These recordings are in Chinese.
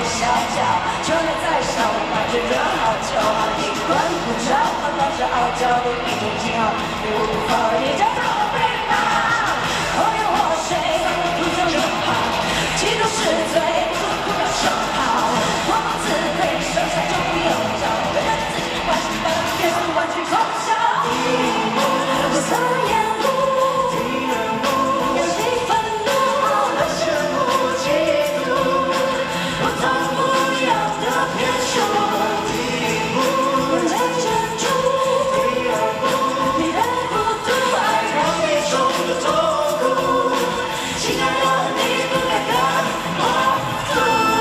小脚，就连在上班觉得好久，你困不着，抱着傲娇的一种信号，你无法你叫他我背吗？我有祸水，不走就好，嫉妒是罪，不要说好，我们自卑，剩下就不用找，为了自己关心的，别是玩具空想。我撒眼目，有些愤怒，有羡慕嫉妒，不同不一样的偏数。我在珍珠，你的孤独爱让你受了痛苦，亲爱的你不该跟我走。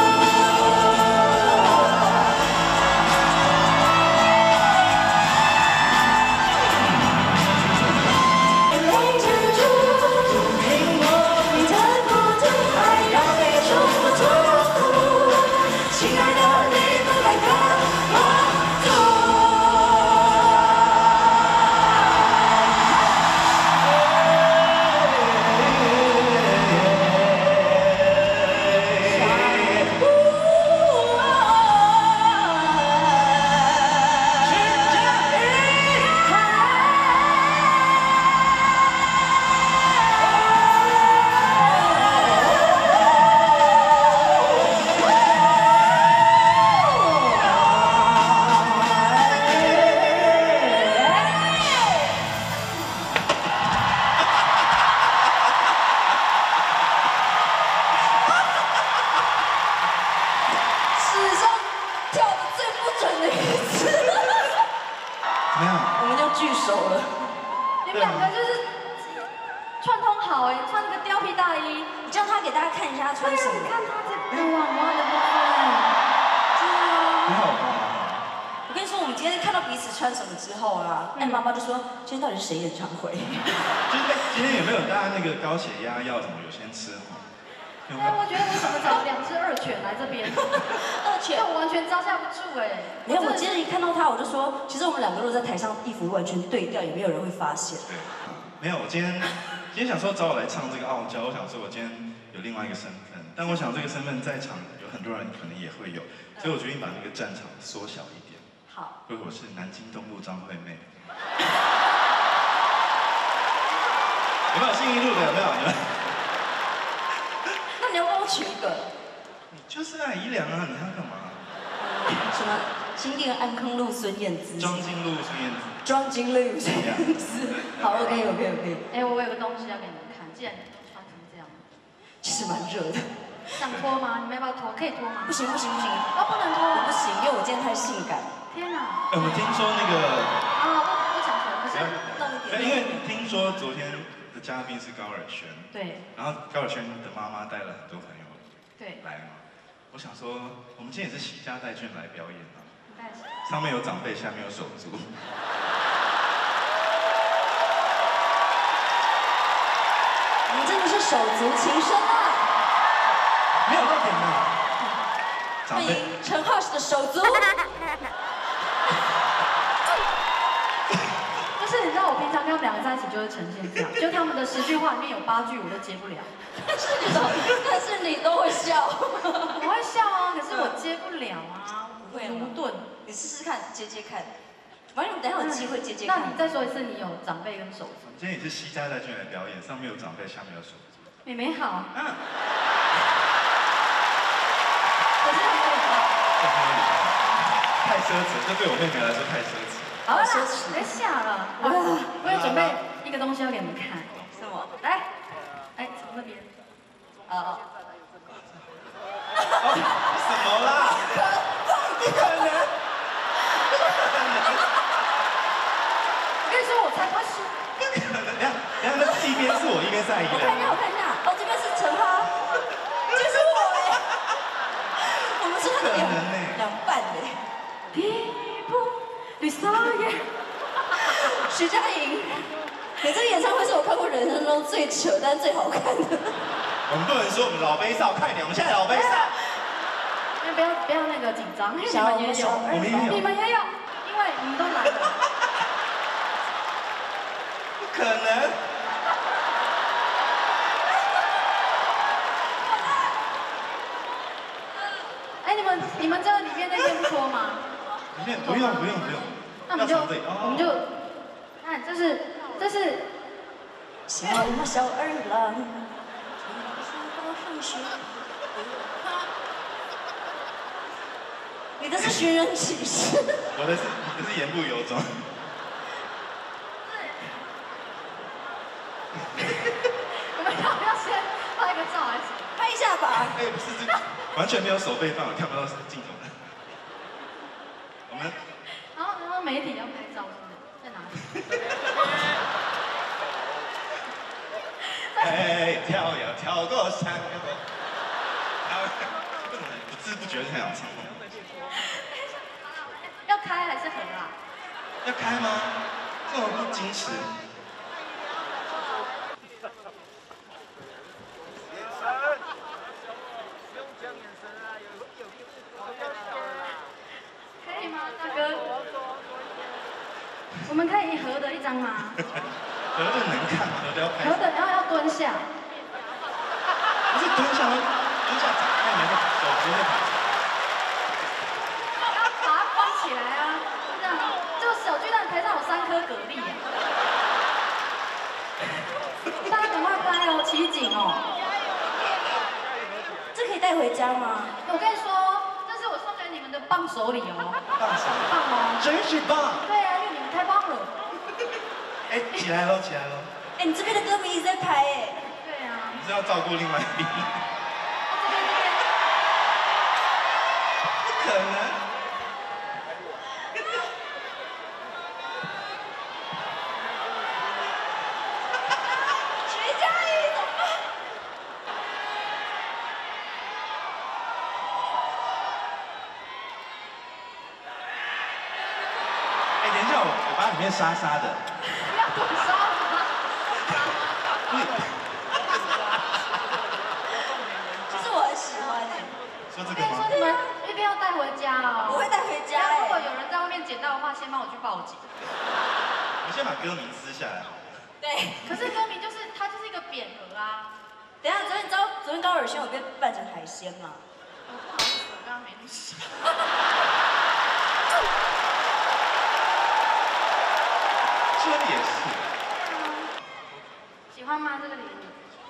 你们两个就是串通好哎，穿那个貂皮大衣， 你叫他给大家看一下他穿什么。 你看他这个网袜的部分， 对啊。 很好吧？ 我跟你说，我们今天看到彼此穿什么之后啊，妈妈就说今天到底是谁演唱会？ 今天有没有大家那个高血压药什么有先吃哈？ 哎，我觉得为什么找2只二犬来这边？ 二犬， 我完全招架不住哎。 没有，我今天一看到他，我就说，其实我们两个如果在台上衣服完全对调，也没有人会发现。 对，没有，我今天想说找我来唱这个傲娇，我想说我今天有另外一个身份，但我想这个身份在场有很多人可能也会有，所以我决定把那个战场缩小一点。 好， 因为我是南京东路张惠妹。有没有信义路的？有没有？ 那你要帮我取一个。 你就是啊，宜良啊，你要干嘛？ 什么？新店安康路孙燕姿。 庄金路孙燕姿。 庄金路孙燕姿。好 ，OK。 哎，我有个东西要给你们看，既然你们都穿成这样， 其实蛮热的。 想脱吗？你们要不要脱？可以脱吗？ 不行。 哦，不能脱。 我不行，因为我今天太性感。 天哪！ 我们听说那个不想脱，可是弄一点。 因为听说昨天的嘉宾是高尔宣。 对。 然后高尔宣的妈妈带了很多朋友。 对。 来嘛，我想说，我们今天也是惜家带眷来表演啊。 应上面有长辈，下面有手足。 你真的是手足情深啊！ 没有漏点的。 欢迎陈浩史的手足。 就是你知道，我平常跟他们两个在一起就会呈现这样，就他们的10句话里面有8句我都接不了。 但是你都会笑。 我会笑啊，可是我接不了啊，驽钝。 你试试看，接看。反正你等下有机会接看。 那你再说一次，你有长辈跟手足。 今天也是惜家带眷来表演，上面有长辈，下面有手足。 妹妹好。 嗯。 可是很有礼貌。 太奢侈，这对我妹妹来说太奢侈。 好了，别吓了。我有准备一个东西要给你们看。 什么？ 来，哎，从那边。 什么啦？不可能！ 我跟你说，我才不会输。 不可能！等下，那一边是我，一边是阿姨。 我看一下，哦，这边是陈哈，就是我哎。我们是那个两半的。 第一步，绿色耶。 徐佳莹，你这个演唱会是我看过人生中最扯但最好看的。 我们不能说我们老杯少，快点，我们现在老杯少。 不要那个紧张，因为你们也有，你们也有，因为你们都来了。 不可能。 哎， 你们这里面的烟不脱吗？ 里面不用。 那我们就，看这是小二郎。你的是寻人启事。 我的是言不由衷。 我们要不要先拍个照还是？ 拍一下吧。 哎，不是这完全没有手背范围，看不到镜头的。我们。 然后媒体要拍照是不是？在哪里？ 哎，跳呀跳过山沟。不知不觉就想唱。 要开还是合啊？ 要开吗？这么不矜持。 可以吗，大哥？我们可以合的一张吗？ 合的能看，合的要拍。 合的，然后要蹲下。 不是蹲下，展开你的手直接拍。 要把它关起来啊！这样，就小巨蛋台上有3颗蛤蜊耶。大家赶快拍哦，奇景哦。 这可以带回家吗？ 我跟你说，这是我送给你们的伴手礼哦。 棒手。 棒哦。 真是棒。 对啊，因为你们太棒了。 哎，起来喽！ 哎，你这边的歌迷一直在拍哎。 对啊。 你是要照顾另外一边？不可能。 徐佳莹怎么办？ 哎，等一下，我把里面沙的。 不要滚沙子吗？ 其实我很喜欢哎。 说这个吗？ 你们一定要带回家哦。 我会带回家哎。 如果有人在外面捡到的话，先帮我去报警。 我先把歌名撕下来。 对。 可是歌名就是它就是一个匾额啊。 等一下，你知道昨天高尔宣有被扮成海鲜吗？ 不好意思，我刚刚没录视。 这也是。 喜欢吗？这个礼物？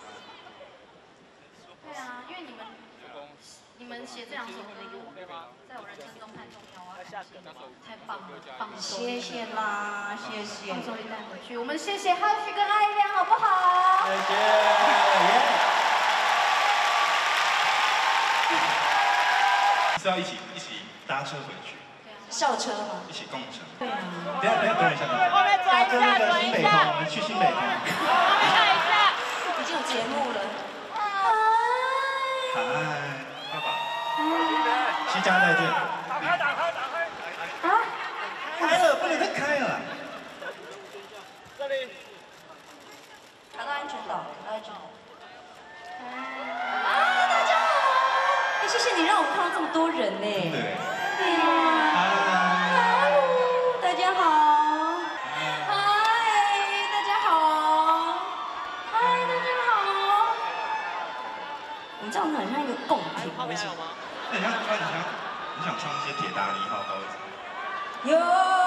对啊，因为你们写这2首歌，在我人生中太重要啊，太棒了，棒手。 谢谢啦，谢谢。 棒手礼带回去，我们谢谢浩旭跟艾亮，好不好？ 谢谢。是要一起搭车回去。 校车吗？ 一起共乘。 对啊。 等一下。后面转一下，转一下。我们去新北塘。 后面看一下。已经有节目了。 嗨，爸爸。西家在这。打开。 啊？ 开了，不能再开了。 这里。 卡到安全岛。 大家好。 哎，谢谢你让我们看到这么多人呢。 对。 对啊。大家好。嗨，大家好。嗨，大家好。你这样子很像一个贡品。 后面还有吗？ 你想唱一些铁达尼号高子？ 有。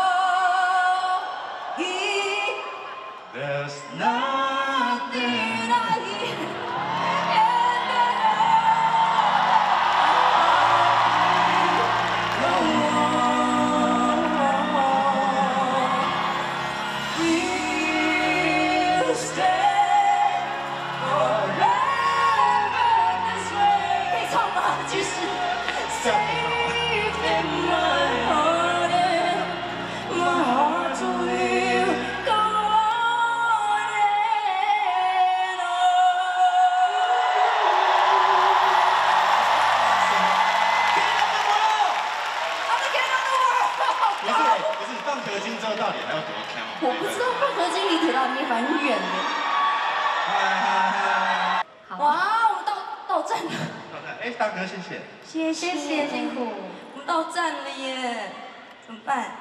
There's nothing I will stay forever this way。可以唱吗？其实。Safe in my heart and my heart will go on and on。 不是，你放合金之后到底还要多强？ 我不知道放合金离铁达尼蛮远的。哇，我们到站了。 哎，大哥，谢谢。 谢谢辛苦。 我们到站了耶，怎么办？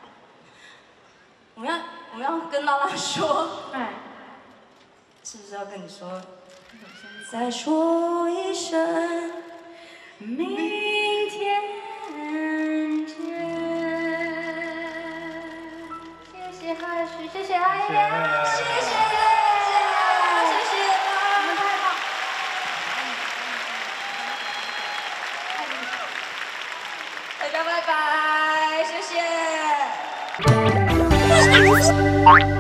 我们要跟拉拉说， 对。 是不是要跟你说？再说一声， 明天。 谢谢，谢谢，你们太棒。大家拜拜，谢谢。